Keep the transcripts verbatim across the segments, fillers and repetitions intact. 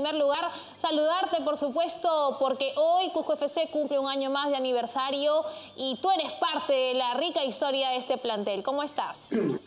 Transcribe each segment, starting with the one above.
primer lugar, saludarte, por supuesto, porque hoy Cusco F C cumple un año más de aniversario y tú eres parte de la rica historia de este plantel. ¿Cómo estás?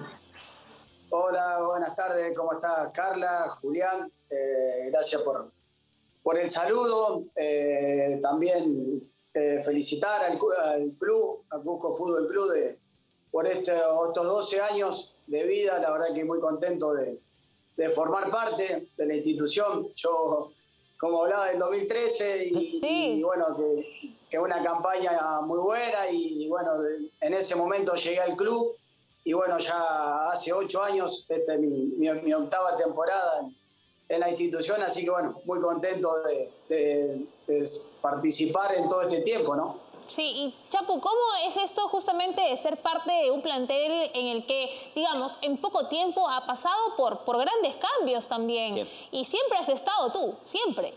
Hola, buenas tardes. ¿Cómo está Carla, Julián? Eh, gracias por, por el saludo. Eh, también eh, felicitar al, al club, al Cusco Fútbol Club, de, por este, estos doce años de vida. La verdad que muy contento de, de formar parte de la institución. Yo, como hablaba del dos mil trece, y, sí. y bueno, que, que una campaña muy buena, y, y bueno, de, en ese momento llegué al club. Y bueno, ya hace ocho años, esta es mi, mi, mi octava temporada en, en la institución, así que bueno, muy contento de, de, de participar en todo este tiempo, ¿no? Sí, y Chapu, ¿cómo es esto justamente de ser parte de un plantel en el que, digamos, en poco tiempo ha pasado por, por grandes cambios también? Sí. Y siempre has estado tú, siempre.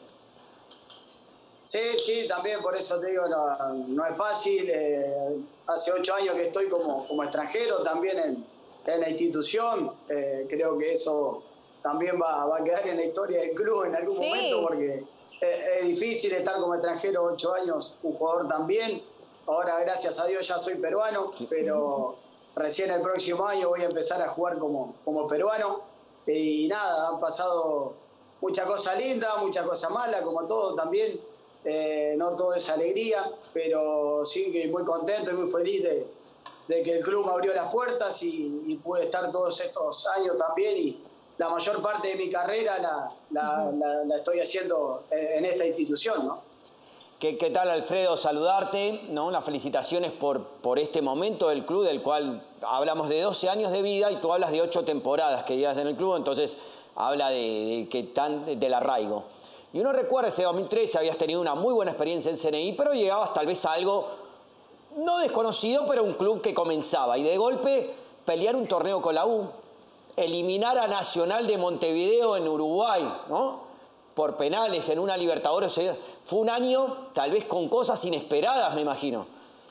Sí, sí, también por eso te digo, no, no es fácil. Eh, hace ocho años que estoy como, como extranjero también en, en la institución. Eh, creo que eso también va, va a quedar en la historia del club en algún sí. momento, porque es, es difícil estar como extranjero ocho años, un jugador también. Ahora, gracias a Dios, ya soy peruano, pero recién el próximo año voy a empezar a jugar como, como peruano. Y nada, han pasado muchas cosas lindas, muchas cosas malas, como todo también. Eh, no todo es alegría, pero sí que muy contento y muy feliz de, de que el club me abrió las puertas y, y pude estar todos estos años también, y la mayor parte de mi carrera la, la, uh-huh. la, la estoy haciendo en esta institución, ¿no? ¿Qué, qué tal, Alfredo? Saludarte, ¿no? Las felicitaciones por, por este momento del club, del cual hablamos de doce años de vida y tú hablas de ocho temporadas que llevas en el club, entonces habla de, de que tan, de, del arraigo. Y uno recuerda, ese dos mil trece habías tenido una muy buena experiencia en C N I, pero llegabas tal vez a algo no desconocido, pero un club que comenzaba. Y de golpe pelear un torneo con la U, eliminar a Nacional de Montevideo en Uruguay, ¿no? Por penales en una Libertadores. Fue un año tal vez con cosas inesperadas, me imagino.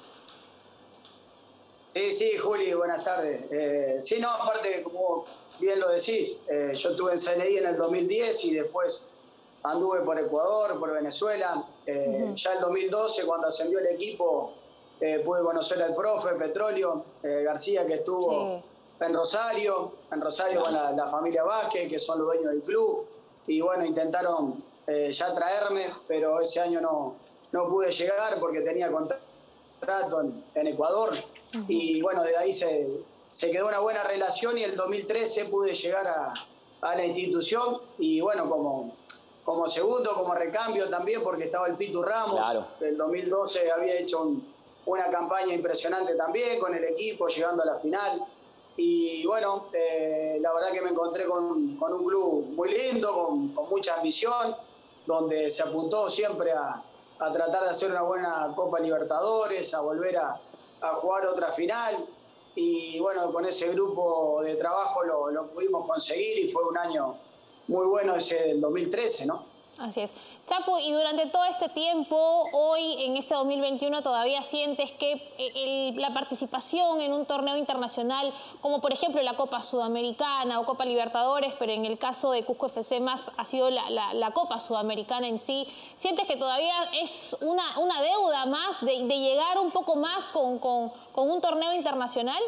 Sí, sí, Juli, buenas tardes. Eh, sí, no, aparte, como bien lo decís, eh, yo estuve en C N I en el dos mil diez y después anduve por Ecuador, por Venezuela. Eh, uh-huh. Ya el dos mil doce, cuando ascendió el equipo, eh, pude conocer al profe Petróleo eh, García, que estuvo sí. en Rosario, en Rosario con la, la familia Vázquez, que son los dueños del club. Y bueno, intentaron eh, ya traerme, pero ese año no, no pude llegar porque tenía contrato en, en Ecuador. Uh-huh. Y bueno, de ahí se, se quedó una buena relación, y el dos mil trece pude llegar a, a la institución. Y bueno, como... como segundo, como recambio también, porque estaba el Pitu Ramos. Claro. El dos mil doce había hecho un, una campaña impresionante también con el equipo, llegando a la final. Y bueno, eh, la verdad que me encontré con, con un club muy lindo, con, con mucha ambición, donde se apuntó siempre a, a tratar de hacer una buena Copa Libertadores, a volver a, a jugar otra final. Y bueno, con ese grupo de trabajo lo, lo pudimos conseguir, y fue un año muy bueno ese el dos mil trece, ¿no? Así es. Chapu, y durante todo este tiempo, hoy en este dos mil veintiuno, ¿todavía sientes que el, la participación en un torneo internacional, como por ejemplo la Copa Sudamericana o Copa Libertadores, pero en el caso de Cusco F C más ha sido la, la, la Copa Sudamericana en sí, sientes que todavía es una, una deuda más de, de llegar un poco más con, con, con un torneo internacional?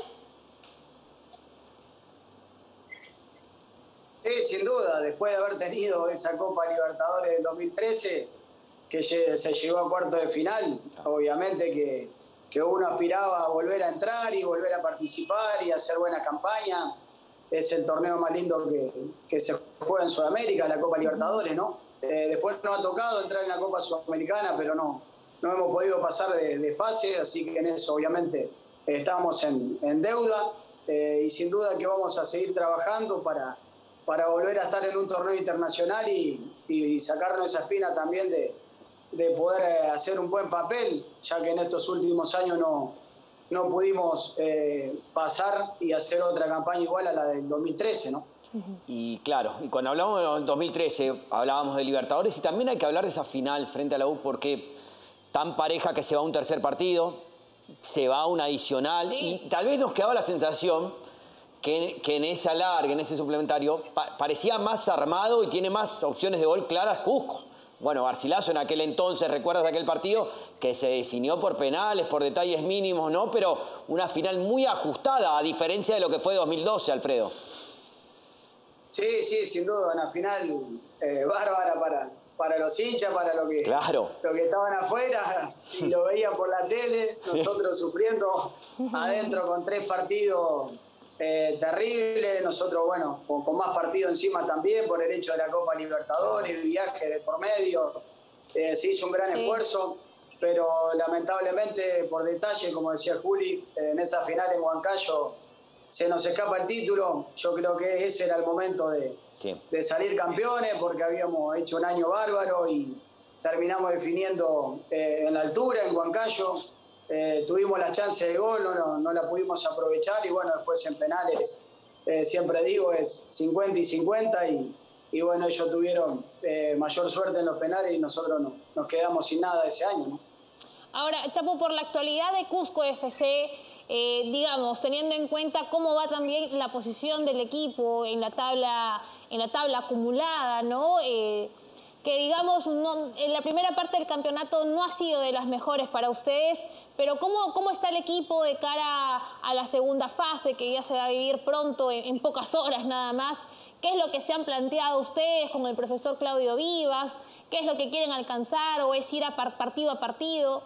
Sí, sin duda, después de haber tenido esa Copa Libertadores del dos mil trece, que se llegó a cuarto de final, obviamente que, que uno aspiraba a volver a entrar y volver a participar y hacer buena campaña. Es el torneo más lindo que, que se juega en Sudamérica, la Copa Libertadores, ¿no? Eh, después nos ha tocado entrar en la Copa Sudamericana, pero no, no hemos podido pasar de, de fase, así que en eso obviamente estamos en, en deuda, eh, y sin duda que vamos a seguir trabajando para... para volver a estar en un torneo internacional y, y sacarnos esa espina también de, de poder hacer un buen papel, ya que en estos últimos años no, no pudimos eh, pasar y hacer otra campaña igual a la del dos mil trece, ¿no? Y claro, y cuando hablamos del dos mil trece, hablábamos de Libertadores, y también hay que hablar de esa final frente a la U, porque tan pareja que se va a un tercer partido, se va a un adicional, sí. Y tal vez nos quedaba la sensación que, que en ese alargue, en ese suplementario, pa parecía más armado y tiene más opciones de gol claras Cusco. Bueno, Garcilaso en aquel entonces, ¿recuerdas aquel partido? Que se definió por penales, por detalles mínimos, ¿no? Pero una final muy ajustada, a diferencia de lo que fue dos mil doce, Alfredo. Sí, sí, sin duda, una final eh, bárbara para, para los hinchas, para los que, claro. lo que estaban afuera y lo veían por la tele, nosotros sufriendo adentro con tres partidos eh, terribles, nosotros, bueno, con, con más partidos encima también por el hecho de la Copa Libertadores, el viaje de por medio, eh, se hizo un gran sí. esfuerzo, pero lamentablemente por detalle, como decía Juli, en esa final en Huancayo, se nos escapa el título. Yo creo que ese era el momento de, sí. de salir campeones, porque habíamos hecho un año bárbaro y terminamos definiendo eh, en la altura, en Huancayo. Eh, tuvimos la chance de gol, no, no, no la pudimos aprovechar y bueno, después en penales, eh, siempre digo, es cincuenta y cincuenta y, y bueno, ellos tuvieron eh, mayor suerte en los penales y nosotros no, nos quedamos sin nada ese año, ¿no? Ahora, Chapo, por la actualidad de Cusco F C, Eh, digamos, teniendo en cuenta cómo va también la posición del equipo en la tabla, en la tabla acumulada, ¿no? Eh, que digamos, no, en la primera parte del campeonato no ha sido de las mejores para ustedes, pero ¿cómo, cómo está el equipo de cara a la segunda fase, que ya se va a vivir pronto, en, en pocas horas nada más? ¿Qué es lo que se han planteado ustedes con el profesor Claudio Vivas? ¿Qué es lo que quieren alcanzar o es ir a par, partido a partido?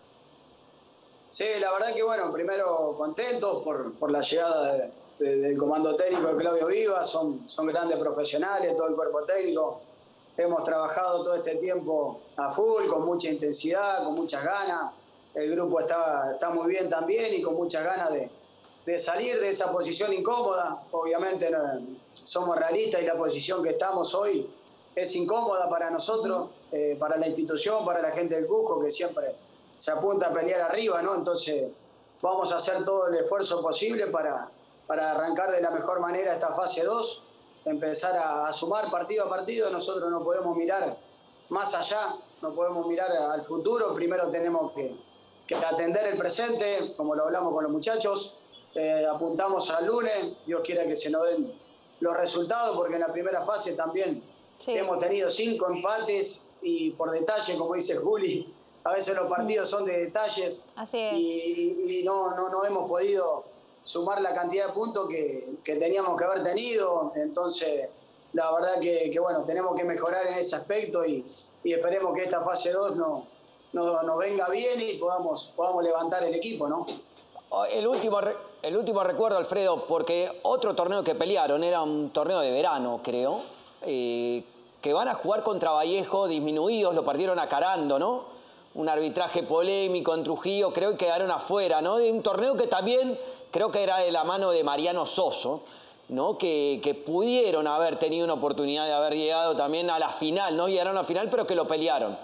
Sí, la verdad que bueno, primero contentos por, por la llegada de, de, del comando técnico de Claudio Vivas, son, son grandes profesionales, todo el cuerpo técnico. Hemos trabajado todo este tiempo a full, con mucha intensidad, con muchas ganas. El grupo está, está muy bien también y con muchas ganas de, de salir de esa posición incómoda. Obviamente no, somos realistas y la posición que estamos hoy es incómoda para nosotros, eh, para la institución, para la gente del Cusco, que siempre se apunta a pelear arriba, ¿no? Entonces vamos a hacer todo el esfuerzo posible para, para arrancar de la mejor manera esta fase dos, empezar a, a sumar partido a partido. Nosotros no podemos mirar más allá, no podemos mirar al futuro, primero tenemos que, que atender el presente, como lo hablamos con los muchachos, eh, apuntamos al lunes, Dios quiera que se nos den los resultados, porque en la primera fase también sí. hemos tenido cinco empates y por detalle, como dice Juli, a veces los partidos son de detalles. Así es. y, y no, no, no hemos podido sumar la cantidad de puntos que, que teníamos que haber tenido. Entonces, la verdad que, que bueno, tenemos que mejorar en ese aspecto y, y esperemos que esta fase dos no, no, nos venga bien y podamos, podamos levantar el equipo, ¿no? El último, el último recuerdo, Alfredo, porque otro torneo que pelearon era un torneo de verano, creo, eh, que van a jugar contra Vallejo, disminuidos, lo perdieron a Carando, ¿no? Un arbitraje polémico en Trujillo, creo que quedaron afuera, ¿no? De un torneo que también creo que era de la mano de Mariano Soso, ¿no? Que, que pudieron haber tenido una oportunidad de haber llegado también a la final, no llegaron a la final, pero que lo pelearon.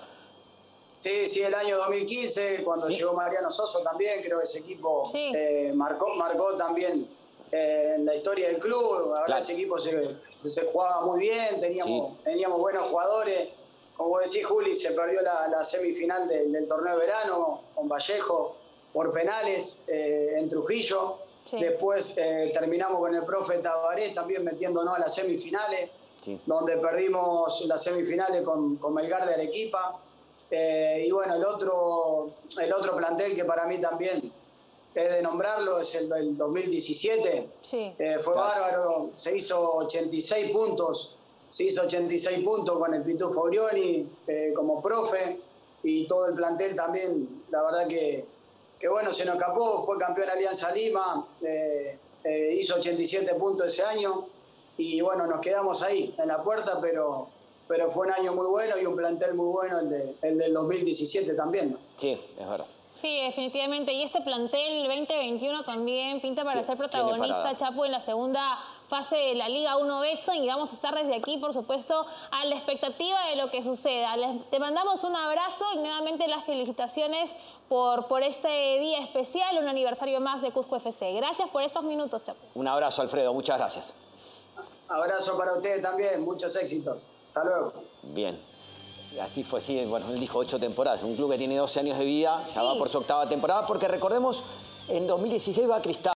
Sí, sí, el año dos mil quince, cuando sí. llegó Mariano Soso también, creo que ese equipo sí. eh, marcó, marcó también eh, la historia del club. La verdad, claro. ese equipo se, se jugaba muy bien, teníamos, sí. teníamos buenos jugadores. Como decís, Juli, se perdió la, la semifinal de, del torneo de verano con Vallejo por penales eh, en Trujillo. Sí. Después eh, terminamos con el profe Tabarés también metiéndonos a las semifinales, sí. donde perdimos las semifinales con, con Melgar de Arequipa. Eh, y bueno, el otro, el otro plantel que para mí también es de nombrarlo es el del dos mil diecisiete. Sí. Eh, fue claro. bárbaro, se hizo ochenta y seis puntos. Se hizo ochenta y seis puntos con el Pitufo Brioni eh, como profe y todo el plantel también, la verdad que, que bueno, se nos escapó, fue campeón Alianza Lima, eh, eh, hizo ochenta y siete puntos ese año y bueno, nos quedamos ahí en la puerta, pero, pero fue un año muy bueno y un plantel muy bueno el, de, el del dos mil diecisiete también, ¿no? Sí, es verdad. Sí, definitivamente. Y este plantel veinte veintiuno también pinta para ser protagonista, Chapo, en la segunda fase de la Liga uno Betson. Y vamos a estar desde aquí, por supuesto, a la expectativa de lo que suceda. Les, te mandamos un abrazo y nuevamente las felicitaciones por, por este día especial, un aniversario más de Cusco F C. Gracias por estos minutos, Chapo. Un abrazo, Alfredo. Muchas gracias. Abrazo para ustedes también. Muchos éxitos. Hasta luego. Bien. Así fue, sí, bueno, él dijo ocho temporadas. Un club que tiene doce años de vida, ya sí. va por su octava temporada, porque recordemos, en dos mil dieciséis va a Cristal.